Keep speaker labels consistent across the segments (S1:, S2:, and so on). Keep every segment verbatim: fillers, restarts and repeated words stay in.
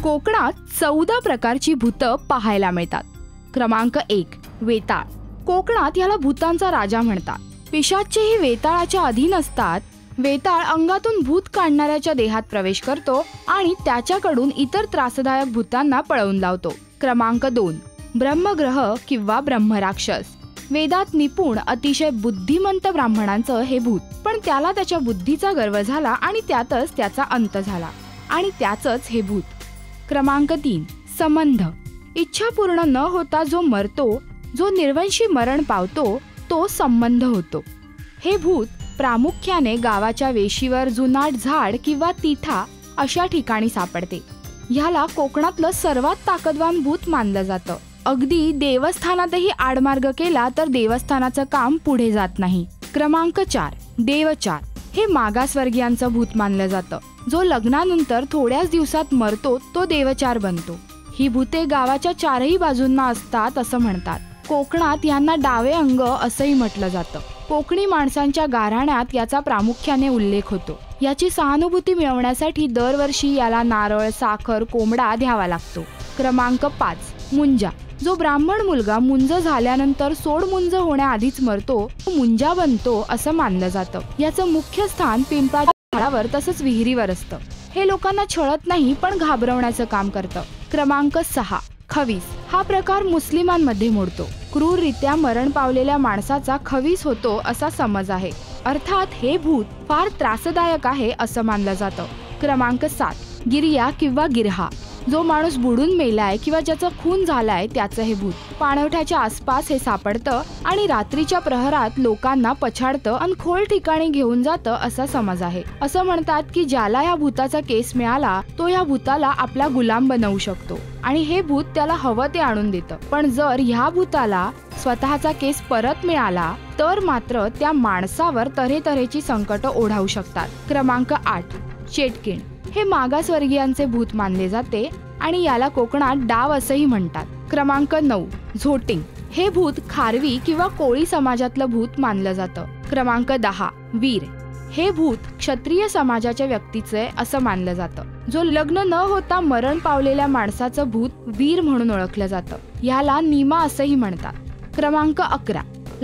S1: कोकणात चौदा प्रकारची भूतं पाहायला मिळतात। क्रमांक एक, वेताळ। कोकणात याला भूतांचा राजा म्हणतात। पिशाच्चेही वेताळाच्या अधीन असतात। वेताळ अंगातून भूत काढणाऱ्याच्या देहात प्रवेश करतो आणि त्याच्याकडून इतर त्रासदायक भूतांना पळवून लावतो। क्रमांक दोन, ब्रह्मग्रह किंवा ब्रह्मराक्षस। वेदात निपुण अतिशय बुद्धिमंत ब्राह्मणांचं हे भूत, पण त्याला त्याच्या बुद्धीचा गर्व झाला आणि त्यातच त्याचा अंत झाला आणि त्याचंच हे भूत। क्रमांक तीन, संबंध। इच्छा पूर्ण न होता जो मरतो, जो निर्वंशी मरण पावतो, तो संबंध होतो। हे भूत प्रामुख्याने गावाच्या वेशीवर, जुनाट झाड किंवा तिठा अशा ठिकाणी सापडते। ह्याला कोकणातलं सर्वात ताकदवान भूत मानलं जातं। अगदी देवस्थानातही आडमार्ग केला तर देवस्थानाचं काम पुढे जात नाही। क्रमांक चार, देवचार। हे मागासवर्गीयांचं भूत मानलं जातं। जो लग्नानंतर थोड्याच दिवसात मरतो तो देवचार बनतो। ही भूते गावाच्या चारही बाजूंना असतात असं म्हणतात। कोकणात यांना डावे अंग असंही म्हटलं जातं। कोकणी माणसांच्या गाऱ्हाण्यात याचा प्रामुख्याने उल्लेख होतो। याची सहानुभूती मिळवण्यासाठी दरवर्षी याला नारळ, साखर, कोंबडा द्यावा लागतो। क्रमांक पाच, मुंजा। जो ब्राह्मण मुलगा मुंज झाल्यानंतर सोड मुंज होण्याआधीच मरतो तो मुंजा बनतो असं मानलं जातं। याचं मुख्य स्थान पिंपळाच्या झाडावर तसंच विहिरीवर असतं। हे लोकांना छळत नाही पण घाबरवण्याचं काम करतं। क्रमांक सहा, खवीस। हा प्रकार मुस्लिमांमध्ये मोडतो। क्रूररित्या मरण पावलेल्या माणसाचा खवीस होतो असा समज आहे। अर्थात हे भूत फार त्रासदायक आहे असं मानलं जातं। क्रमांक सात, गिर्या किंवा गिरहा। जो माणूस बुडून मेलाय किंवा ज्याचा खून झालाय त्याचं हे भूत। पाणवठ्याच्या आसपास हे सापडतं आणि रात्रीच्या प्रहरात लोकांना पछाडतं आणि खोल ठिकाणी घेऊन जातं असा समज आहे। असं म्हणतात की ज्याला या भूताचा केस मिळाला तो या भूताला आपला गुलाम बनवू शकतो आणि हे भूत त्याला हवं ते आणून देतं। पण जर ह्या भूताला स्वतःचा केस परत मिळाला तर मात्र त्या माणसावर तऱ्हेतऱ्हेची संकट ओढावू शकतात। क्रमांक आठ, चेटकीण। हे मागासवर्गीयांचे भूत मानले जाते आणि याला कोकणात डाव असंही म्हणतात। क्रमांक नऊ, झोटिंग। हे भूत खारवी किंवा कोळी समाजातलं भूत मानलं जातं। क्रमांक दहा, वीर। हे भूत क्षत्रिय समाजाच्या व्यक्तीचे असं मानलं जातं। जो लग्न न होता मरण पावलेल्या माणसाचं भूत वीर म्हणून ओळखलं जातं। याला नीमा असंही म्हणतात। क्रमांक अकरा,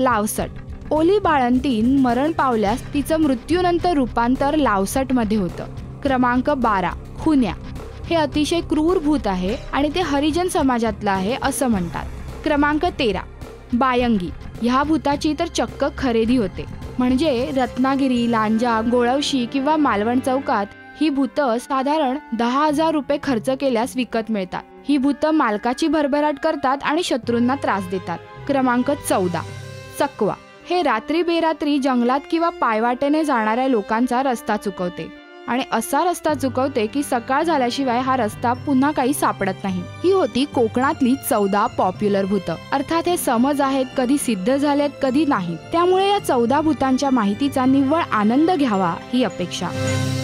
S1: लावसट। ओली बाळंतीण मरण पावल्यास तिचं मृत्यूनंतर रूपांतर लावसट मध्ये होतं। क्रमांक बारा, खुन्या। हे अतिशय क्रूर भूत आहे आणि ते हरिजन समाजातलं आहे असं म्हणतात। क्रमांक तेरा, बायंगी। ह्या भूताची तर चक्क खरेदी होते। म्हणजे रत्नागिरी, लांजा, गोळवशी किंवा मालवण चौकात ही भूतं साधारण दहा हजार रुपये खर्च केल्यास विकत मिळतात। ही भूतं मालकाची भरभराट करतात आणि शत्रूंना त्रास देतात। क्रमांक चौदा, चकवा। हे रात्री बेरात्री जंगलात किंवा पायवाटेने जाणाऱ्या लोकांचा रस्ता चुकवते आणि असा रस्ता चुकवते की सकाळ झाल्याशिवाय हा रस्ता पुन्हा काही सापडत नाही। ही होती कोकणातली चौदा पॉप्युलर भूतं। अर्थात हे समज आहेत, कधी सिद्ध झालेत कधी नाही। त्यामुळे या चौदा भूतांच्या माहितीचा निव्वळ आनंद घ्यावा ही अपेक्षा।